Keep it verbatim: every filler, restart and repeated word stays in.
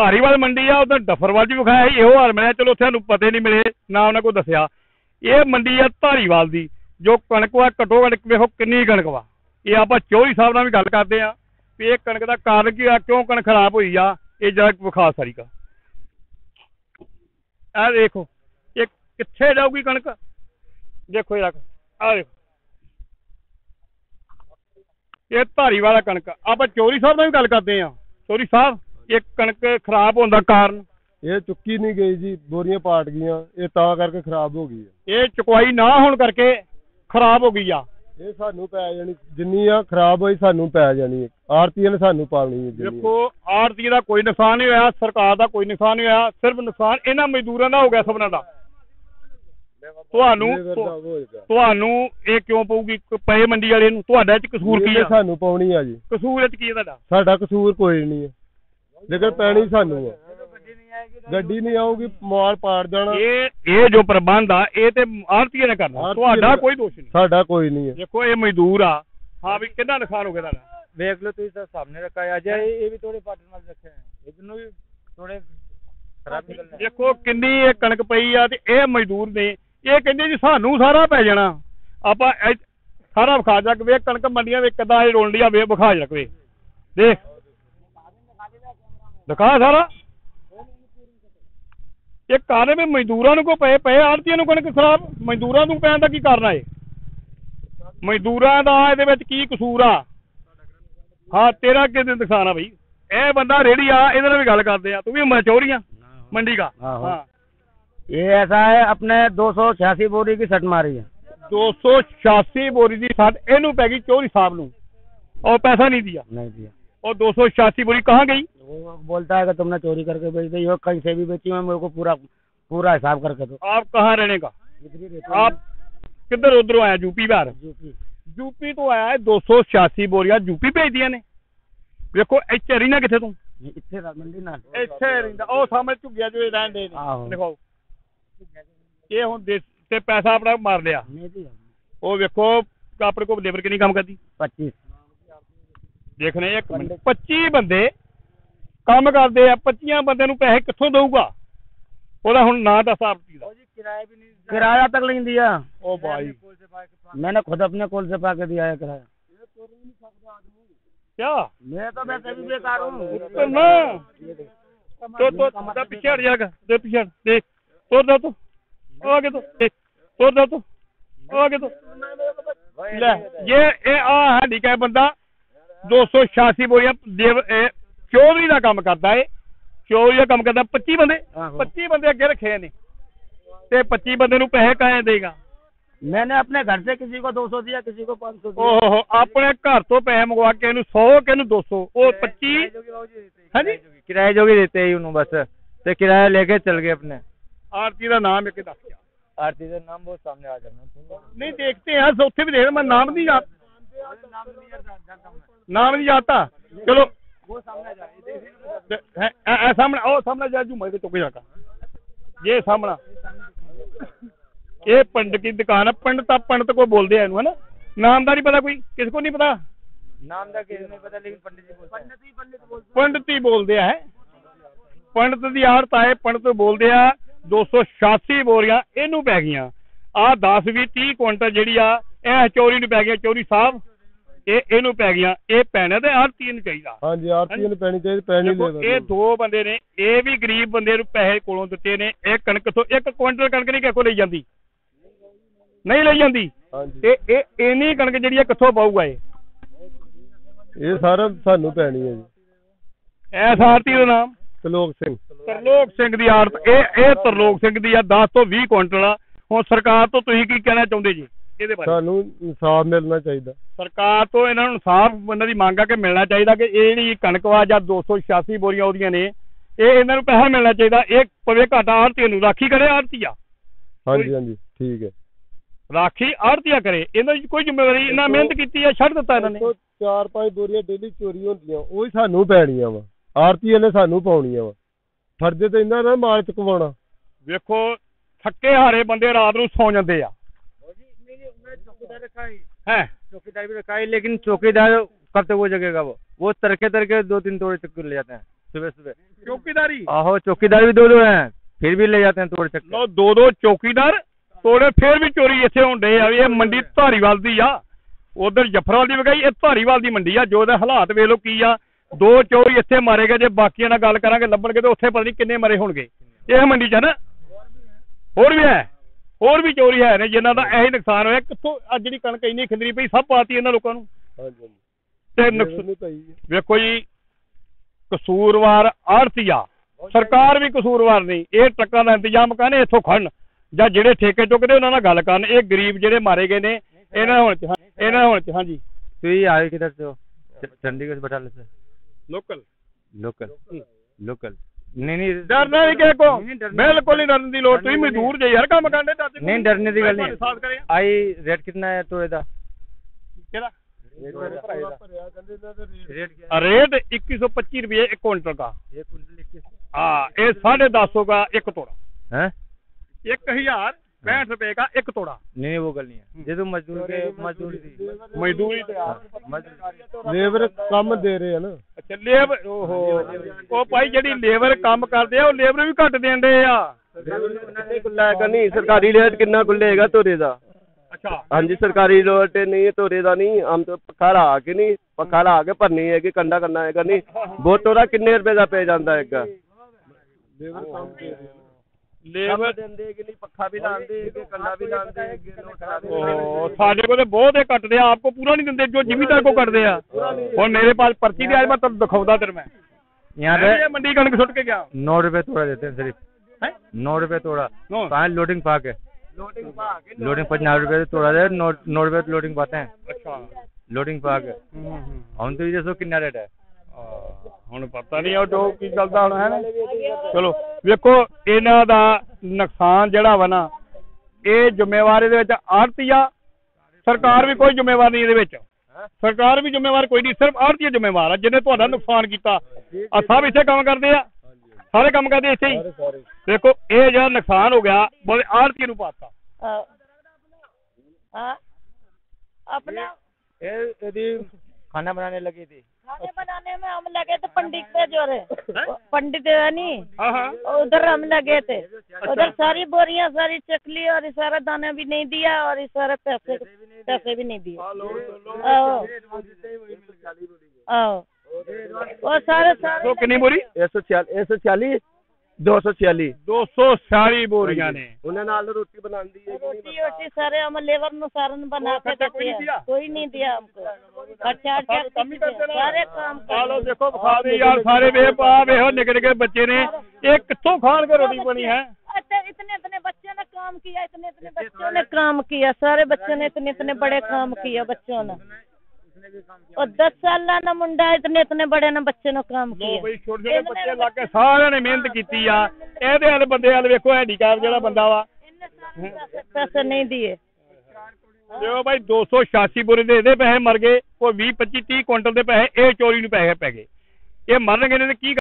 धारीवाल मंडी आ उधर डफरवाल च विखाया इहो हाल मिले, चलो उत्थे सानूं पते नहीं मिले ना उन्हें कोई दसिया। ये मंडी आ धारीवाल दी, जो कणक वा घट्टो घट वेखो किन्नी कणक वा। ये आपां चौधरी साहब नाल भी गल करदे आ भी ये कणक दा कारण की आ, क्यों कणक खराब होई आ, ये जरा विखा सारी का। आ देखो ये कित्थे जाऊगी कणक, देखो यार आ देखो ये धारीवाल कणक। आप चौधरी साहब नाल भी गल करदे आ। चौधरी साहब ये कणक खराब होने का कारण? ये चुकी नहीं गई जी, बोरियां पाट गईयां, ये ता करके खराब हो गई है। ये चुकवाई ना होने करके खराब हो गई आ। ये सानू पै जानी, जिन्नी आ खराब होई सानू पै जानी है, आड़तीए ने सानू पालनी है। देखो आड़तीए का कोई नुकसान नहीं होया, सरकार का कोई नुकसान नहीं होया, सिर्फ नुकसान इन्हां मजदूरां दा हो गया सबना दा। ਤੁਹਾਨੂੰ ਤੁਹਾਨੂੰ ਇਹ ਕਿਉਂ ਪਊਗੀ ਪਏ ਮੰਡੀ ਵਾਲੇ ਨੂੰ? ਤੁਹਾਡਾ ਚ ਕਸੂਰ ਕੀ ਆ? ਸਾਨੂੰ ਪਾਉਣੀ ਆ ਜੀ। ਕਸੂਰ ਚ ਕੀ ਹੈ ਤੁਹਾਡਾ? ਸਾਡਾ ਕਸੂਰ ਕੋਈ ਨਹੀਂ ਹੈ, ਲੇਕਿਨ ਪੈਣੀ ਸਾਨੂੰ ਆ। ਗੱਡੀ ਨਹੀਂ ਆਊਗੀ, ਮਾਲ ਪਾੜ ਜਾਣਾ। ਇਹ ਇਹ ਜੋ ਪ੍ਰਬੰਧ ਆ ਇਹ ਤੇ ਆੜਤੀਏ ਨੇ ਕਰਨਾ, ਤੁਹਾਡਾ ਕੋਈ ਦੋਸ਼ ਨਹੀਂ। ਸਾਡਾ ਕੋਈ ਨਹੀਂ ਹੈ। ਦੇਖੋ ਇਹ ਮਜ਼ਦੂਰ ਆ। ਹਾਂ ਵੀ ਕਿੰਨਾ ਨੁਕਸਾਨ ਹੋ ਗਿਆ ਤੁਹਾਡਾ? ਵੇਖ ਲਓ ਤੁਸੀਂ, ਸਰ ਸਾਹਮਣੇ ਰੱਖਾ ਹੈ। ਅਜੇ ਇਹ ਵੀ ਥੋੜੇ ਪਾਟਣ ਨਾਲ ਰੱਖੇ ਹੈ, ਇਹਨੂੰ ਵੀ ਥੋੜੇ ਖਰਾਬ ਨਿਕਲਣਾ। ਦੇਖੋ ਕਿੰਨੀ ਇਹ ਕਣਕ ਪਈ ਆ ਤੇ ਇਹ ਮਜ਼ਦੂਰ ਨੇ ਇਹ ਕਹਿੰਦੇ ਜੀ ਸਾਨੂੰ ਸਾਰਾ ਪੈ ਜਾਣਾ। ਆਪਾਂ ਸਾਰਾ ਵਿਖਾ ਜਾ ਕੇ ਵੇਖ ਕਣਕ ਮੰਡੀਆਂ ਵਿੱਚ ਕਿੱਦਾਂ ਇਹ ਰੋਣ ਡਈ ਆ, ਵੇ ਵਿਖਾ ਜਾ ਕੇ ਵੇਖ ਦੇਖ ਦਿਖਾ ਸਾਰਾ। ਇਹ ਕਾਰਨ ਵੀ ਮਜ਼ਦੂਰਾਂ ਨੂੰ ਕੋ ਪਏ ਪਏ ਆੜਤੀਆਂ ਨੂੰ ਕਣਕ ਖਰਾਬ, ਮਜ਼ਦੂਰਾਂ ਨੂੰ ਪੈਣ ਦਾ ਕੀ ਕਾਰਨ ਆ? ਇਹ ਮਜ਼ਦੂਰਾਂ ਦਾ ਇਹਦੇ ਵਿੱਚ ਕੀ ਕਸੂਰ ਆ? ਹਾਂ ਤੇਰਾ ਕਿਹਦੇ ਨੁਕਸਾਨ ਆ ਬਈ? ਇਹ ਬੰਦਾ ਰੇੜੀ ਆ, ਇਹਦੇ ਨਾਲ ਵੀ ਗੱਲ ਕਰਦੇ ਆ। ਤੂੰ ਵੀ ਮਚੋਰੀਆਂ ਮੰਡੀ का? हाँ ये ऐसा है, अपने दो सौ छियासी बोरी की सट मारी है। दो सौ छियासी बोरी की सट इनू पै गई चौधरी साहब नू, और पैसा नहीं दिया। नहीं दिया। और दो सौ छियासी बोरी कहाँ गई? वो बोलता है कि तुमने चोरी करके बेच दी हो, कहीं से भी बेची हो, मेरे को पूरा पूरा हिसाब करके दो। आप कहाँ रहने का? आप किधर उधर आया? यूपी बाहर? यूपी यूपी तो आया है। दो सौ छियासी बोरियां यूपी भेज दिया ने। देखो इत्थे रहीना किथे तू? इत्थे मंडी ना इत्थे रहिंदा, ओ सामने झुग्गिया जो रहन दे ने। देखो ये हुण ते पैसा अपना मार लिया। ओ वेखो अपने को लेबर कितनी काम करती? पच्चीस। देखने एक मिनट, पच्ची बंदे काम करते हैं, पच्चियां बंदे नूं पैसे कित्थों दऊगा? ओहदा हुण ना दस आप किराया भी नहीं, किराया तक नहीं दिया। ओ भाई मैंने खुद अपने कोल से पा के दिया है किराया। क्या मैं तो वैसे भी बेकार हूँ। तो ना तो तो पीछे हट जाएगा, दे पीछे हट, देख तोड़ दो, तो आगे तो देख तोड़ दो, तो आगे तो ले। ये ए आ है ठीक है बंदा दो सौ छियासी बोरियां देव चौधरी का काम करता है। चौधरी का काम करता पच्ची बंदे पच्ची बंदे अगे रखे ने ते पच्ची बंदे नूं पैसे काहे देगा? मैंने अपने घर से किसी को दो सौ दिया, किसी को पाँच सौ दिया। ओहो अपने घर तो पैसे मंगवा के इन्हू सौ के इन्हू दो सौ वो पच्ची है जी किराए जोगी देते ही उन्होंने बस ते किराया लेके चल गए अपने। आरती का नाम एक दस क्या? आरती का नाम बहुत सामने आ जाना नहीं देखते हैं उत्थे भी देख, मैं नाम नहीं याद नाम नहीं आता। चलो वो सामने सामने ओ सामने जा जू मैं चुक जाता ये सामना ये पंडित की दुकान है। पंडित आप पंडित को बोलते हैं है ना? नाम का नहीं पता कोई? किसको नहीं पता नाम का? किसी नहीं पता, लेकिन पंडित जी बोलते हैं। पंडित ही बोलते हैं। पंडित की आड़त आए, पंडित बोलते हैं दो सौ छियासी बोरियां इनू पै गई। आ दस भी तीह कुंटल जी आ चोरी नूं पै गई। चोरी साहब ये इनू पै गई, ये पैने ते आड़ती नूं चाहिदा। हां जी आड़ती नूं पैनी चाहिदी, पैनी ले। ये दो बंदे ने, ये भी गरीब बंदे नूं पैसे कोलों दित्ते ने। एक कणक तो एक क्विंटल कणक नहीं किसों लई जांदी, नहीं लई जांदी। ते ए इन्नी कणक जिहड़ी आ कित्थों पाऊगा? ये ये सारा सानू पैनी है जी। इस आड़ती दा नाम ਤਰਲੋਕ ਸਿੰਘ। ਤਰਲੋਕ ਸਿੰਘ ਦੀ ਆੜਤ ਇਹ ਇਹ ਤਰਲੋਕ ਸਿੰਘ ਦੀ ਆ दस ਤੋਂ ਵੀਹ ਕੁਇੰਟਲ। ਹੁਣ ਸਰਕਾਰ ਤੋਂ ਤੁਸੀਂ ਕੀ ਕਹਿਣਾ ਚਾਹੁੰਦੇ ਜੀ ਇਹਦੇ ਬਾਰੇ? ਸਾਨੂੰ ਇਨਸਾਫ ਮਿਲਣਾ ਚਾਹੀਦਾ। ਸਰਕਾਰ ਤੋਂ ਇਹਨਾਂ ਨੂੰ ਇਨਸਾਫ ਇਹਨਾਂ ਦੀ ਮੰਗ ਆ ਕਿ ਮਿਲਣਾ ਚਾਹੀਦਾ ਕਿ ਇਹ ਜਿਹੜੀ ਕਣਕ ਵਾ ਜਾਂ ਦੋ ਸੌ ਛਿਆਸੀ ਬੋਰੀਆਂ ਉਹਦੀਆਂ ਨੇ ਇਹ ਇਹਨਾਂ ਨੂੰ ਪੈਸਾ ਮਿਲਣਾ ਚਾਹੀਦਾ। ਇਹ ਪਵੇ ਘਾਟਾ ਆੜਤੀ ਨੂੰ ਰਾਖੀ ਕਰੇ ਆੜਤੀਆ। ਹਾਂਜੀ ਹਾਂਜੀ ਠੀਕ ਹੈ, ਰਾਖੀ ਆੜਤੀਆ ਕਰੇ, ਇਹਨਾਂ ਦੀ ਕੋਈ ਜ਼ਿੰਮੇਵਾਰੀ। ਇਹਨਾਂ ਮਿਹਨਤ ਕੀਤੀ ਆ, ਛੱਡ ਦਿੱਤਾ ਇਹਨਾਂ ਨੇ। ਚਾਰ ਪੰਜ ਬੋਰੀਆਂ ਡੇਲੀ ਚੋਰੀ ਹੁੰਦੀਆਂ, ਉਹ ਹੀ ਸਾਨੂੰ ਪੈਣੀਆਂ ਵਾ, ਆੜਤੀਏ ਨੇ ਸਾਨੂੰ ਪਾਉਣੀਆਂ ਵਾ। ਫਰਜ਼ ਤੇ ਇਹਨਾਂ ਦਾ ਮਾਲ ਚੁਕਵਾਉਣਾ। ਵੇਖੋ ਥੱਕੇ ਹਾਰੇ ਬੰਦੇ रात ਨੂੰ सौ जाते हैं। चौकीदार रखा है, चौकीदार भी रखा है, लेकिन चौकीदार कब तक वो जगेगा? वो वो तरके तरके दो तीन तोड़े चक्कर ले जाते हैं। सुबह सुबह। चौकीदारी आहो चौकीदार भी दो दो हैं, फिर भी ले जाते हैं तोड़ चक्के। लो दो दो चौकीदार ਤੋੜੇ ਫੇਰ ਵੀ ਚੋਰੀ ਇੱਥੇ ਹੁੰਦੇ ਆ। ਇਹ ਮੰਡੀ ਧਾਰੀਵਾਲ ਦੀ ਆ, ਉਧਰ ਜਫਰਵਾਲ ਦੀ ਵਗਾਈ, ਇਹ ਧਾਰੀਵਾਲ ਦੀ ਮੰਡੀ ਆ। ਜੋ ਦੇ ਹਾਲਾਤ ਵੇਖ ਲੋ ਕੀ ਆ। ਦੋ ਚੋਰੀ ਇੱਥੇ ਮਾਰੇ ਗਏ, ਜੇ ਬਾਕੀਆਂ ਨਾਲ ਗੱਲ ਕਰਾਂਗੇ ਲੱਭਣਗੇ ਤੇ ਉੱਥੇ ਪਤਾ ਨਹੀਂ ਕਿੰਨੇ ਮਰੇ ਹੋਣਗੇ ਇਹ ਮੰਡੀ 'ਚ ਨਾ। ਹੋਰ ਵੀ ਹੈ, ਹੋਰ ਵੀ ਚੋਰੀ ਹੈ ਨੇ ਜਿਨ੍ਹਾਂ ਦਾ ਇਹੀ ਨੁਕਸਾਨ ਹੋਇਆ। ਕਿੱਥੋਂ ਅੱਜ ਜਿਹੜੀ ਕਣਕ ਇੰਨੀ ਖਿੰਦਰੀ ਪਈ ਸਭ ਪਾਤੀ ਇਹਨਾਂ ਲੋਕਾਂ ਨੂੰ। ਹਾਂਜੀ ਤੇ ਨੁਕਸ ਵੇਖੋ ਜੀ, ਕਸੂਰਵਾਰ ਆੜਤੀਆ, ਸਰਕਾਰ ਵੀ ਕਸੂਰਵਾਰ ਨਹੀਂ। ਇਹ ਟਰੱਕਾਂ ਦਾ ਇੰਤਜ਼ਾਮ ਕਰਨ, ਇੱਥੋਂ ਖੜਨ ਜਾਂ ਜਿਹੜੇ ਠੇਕੇ ਚੁੱਕਦੇ ਉਹਨਾਂ ਨਾਲ ਗੱਲ ਕਰਨ। ਇਹ ਗਰੀਬ ਜਿਹੜੇ ਮਾਰੇ ਗਏ ਨੇ ਇਹਨਾਂ ਹੁਣ ਚ ਇਹਨਾਂ ਹੁਣ ਚ ਹਾਂਜੀ। तो ये आए किधर से हो? च- चंडीगढ़ से बटाला से। ਲੋਕਲ लोकल लोकल नहीं नहीं ਡਰਨਾ ਨਹੀਂ ਕਿਸੇ ਕੋ, नहीं, डरने- ਬਿਲਕੁਲ ਨਹੀਂ ਡਰਨ ਦੀ ਲੋੜ। ਤੁਸੀਂ ਮਜ਼ਦੂਰ ਜੇ ਯਾਰ, ਕੰਮ ਕਰਦੇ ਡਰਦੇ ਕੋਈ नहीं डरने की गल ਤੁਹਾਡੇ ਸਾਥ ਕਰੇ। नहीं। आई रेट कितना है तोड़े का? ਕਿਹੜਾ रेट क्या रेट इक्कीस सौ पच्चीस रुपये एक क्विंटल का। है? एक कुंटल इक्कीस। हाँ, ये साढ़े दस सौ का एक तोड़ा, हैं? एक हजार पैंसठ रुपए का एक तोड़ा। नहीं नहीं वो गल नहीं है। ये तो मजदूर के मजदूरी थी। मजदूरी तो यार मजदूरी ਲੇਬਰ ਕੰਮ ਦੇ ਰਹੇ ਆ ਨਾ। अच्छा लेबर ओहो ਉਹ ਭਾਈ ਜਿਹੜੀ ਲੇਬਰ ਕੰਮ ਕਰਦੇ ਆ ਉਹ ਲੇਬਰ ਵੀ ਘੱਟ ਦੇਂਦੇ ਆ। ਕੁੱਲਾ ਕਰਨੀ ਸਰਕਾਰੀ ਰੇਟ ਕਿੰਨਾ ਕੁੱਲੇਗਾ ਤੋਰੇ ਦਾ? ਅੱਛਾ ਹਾਂਜੀ ਸਰਕਾਰੀ ਰੇਟ ਨਹੀਂ ਤੋਰੇ ਦਾ ਨਹੀਂ। ਆਮ ਤੋਂ ਪੱਖਾ ਲਾ ਕੇ ਨਹੀਂ, ਪੱਖਾ ਲਾ ਕੇ ਭਰਨੀ ਹੈ ਕਿ ਕੰਡਾ ਕਰਨਾ ਹੈਗਾ ਨਹੀਂ। ਬਹੁਤ ਤੋਰਾ ਕਿੰਨੇ ਰੁਪਏ ਦਾ ਪੈ ਜਾਂਦਾ ਹੈਗਾ? ਲੇਬਰ ਕੰਮ ਦੇ ਰਹੇ ਲੇਬਰ ਦਿੰਦੇ ਕਿ ਨਹੀਂ, ਪੱਖਾ ਵੀ ਲਾਉਂਦੇ ਕਿ ਕੰਡਾ ਵੀ ਲਾਉਂਦੇ ਕਿ ਨੋਟ ਲਾ ਉਹ ਸਾਡੇ ਕੋਲ ਤੇ ਬਹੁਤ ਹੀ ਕੱਟਦੇ ਆ। ਆਪਕੋ ਪੂਰਾ ਨਹੀਂ ਦਿੰਦੇ ਜੋ ਜ਼ਿਮੀਦਾਰ ਕੋ ਕੱਟਦੇ ਆ। ਹੁਣ ਮੇਰੇ ਪਾਸ पर्ची भी आज मैं तब दिखाऊंगा तेरे में। यहाँ मैं भी पे ये मंडी कणक सुट के गया। नौ रुपए तोड़ा देते हैं सिर्फ। हैं? नौ रुपए तोड़ा। नौ? कहाँ लोडिंग पा के लोडिंग पचास रुपए तोड़ा दे। नौ नौ रुपए लोडिंग पाते हैं। अच्छा लोडिंग पा के हम्म, हम्म। हम तो ये सो कितना रेट है? ਹੁਣ ਪਤਾ ਨਹੀਂ ਉਹ ਜੋ ਕੀ ਚੱਲਦਾ ਹੁਣ ਹੈ ਨਾ। ਚਲੋ ਵੇਖੋ ਇਹਨਾਂ ਦਾ ਨੁਕਸਾਨ ਜਿਹੜਾ ਵਾ ਨਾ, ਇਹ ਜ਼ਿੰਮੇਵਾਰ ਇਹਦੇ ਵਿੱਚ ਆੜਤੀਆ, ਸਰਕਾਰ ਵੀ ਕੋਈ ਜ਼ਿੰਮੇਵਾਰ ਨਹੀਂ ਇਹਦੇ ਵਿੱਚ। ਸਰਕਾਰ ਵੀ ਜ਼ਿੰਮੇਵਾਰ ਕੋਈ ਨਹੀਂ, ਸਿਰਫ ਆੜਤੀਆ ਜ਼ਿੰਮੇਵਾਰ ਆ ਜਿਹਨੇ ਤੁਹਾਡਾ ਨੁਕਸਾਨ ਕੀਤਾ। ਆ ਸਭ ਇੱਥੇ ਕੰਮ ਕਰਦੇ ਆ, ਸਾਰੇ ਕੰਮ ਕਰਦੇ ਇੱਥੇ ਹੀ। ਦੇਖੋ ਇਹ ਜਿਹੜਾ ਨੁਕਸਾਨ ਹੋ ਗਿਆ ਬੋਲੇ ਆੜਤੀਏ ਨੂੰ ਪਾਤਾ। हाँ अपना ये यदि खाना बनाने लगी थी। खाने बनाने में हम लगे थे पंडित पे जो है पंडित है नहीं, हाँ हाँ उधर हम लगे थे। उधर सारी बोरियां सारी चकली और ये सारा दाना भी नहीं दिया और ये सारे पैसे पैसे भी नहीं दिए। आओ आओ वो सारे सारे तो कितनी बोरी? एक सौ छियालीस एक सौ छियालीस दो सौ छियालीस दो सौ सारी बोरियां ने। उन्हें नाल रोटी बना दी है कि नहीं? रोटी वोटी सारे हम लेबर नु सारन बना के खर्चा कोई नहीं देते दिया? हैं। कोई नहीं दिया हमको खर्चा सारे काम ही करते रहे। सारे काम ਆ ਲੋ ਦੇਖੋ ਵਿਖਾ ਦੇ ਯਾਰ ਸਾਰੇ ਵੇ ਪਾ ਵੇਖੋ ਨਿੱਕੇ ਨਿੱਕੇ ਬੱਚੇ ਨੇ। ਇਹ ਕਿੱਥੋਂ ਖਾਣ ਕੇ ਰੋਟੀ ਬਣੀ ਹੈ? अच्छा इतने इतने बच्चों ने काम किया, इतने इतने बच्चों ने काम किया, सारे बच्चों ने इतने इतने बड़े काम किया बच्चों ने। और दस साल ना मुंडा इतने इतने बड़े ने बच्चे ने काम ਲੋ किया। ਬਈ ਛੋਟੇ ਛੋਟੇ ਬੱਚੇ ਲਾ ਕੇ ਸਾਰਿਆਂ ਨੇ ਮਿਹਨਤ ਕੀਤੀ ਆ। ਇਹਦੇ ਵਾਲੇ ਬੰਦੇ ਵਾਲੇ ਵੇਖੋ ਹੈਂਡੀਕੈਪ ਜਿਹੜਾ ਬੰਦਾ ਵਾ। इनने सारे पैसे नहीं दिए। ਦੇਖੋ ਭਾਈ ਦੋ ਸੌ ਛਿਆਸੀ ਬੋਰੇ ਦੇ ਇਹਦੇ ਪੈਸੇ ਮਰ ਗਏ। ਕੋਈ ਵੀਹ ਪੱਚੀ ਤੀਹ ਕੁਇੰਟਲ ਦੇ ਪੈਸੇ ਇਹ ਚੋਰੀ ਨੂੰ ਪੈਸੇ ਪੈ ਗਏ। ਇਹ ਮਰਨਗੇ ਨੇ ਤੇ ਕੀ